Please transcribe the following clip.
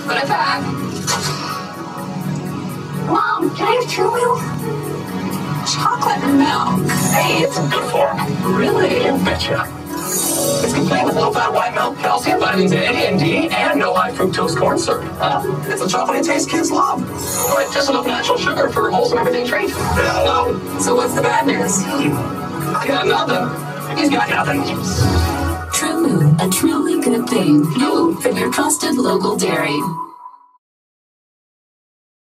Put it back. Mom, can I have TruMoo? Chocolate milk. Hey, it's good for him. Really? You betcha. It's complete with low-fat white milk, calcium, vitamins A and D, and no high fructose corn syrup. It's a chocolatey taste kids love. But just enough natural sugar for a wholesome everyday treat. So what's the bad news? I got nothing. He's got nothing. TruMoo, a truly good thing. New from your trusted local dairy.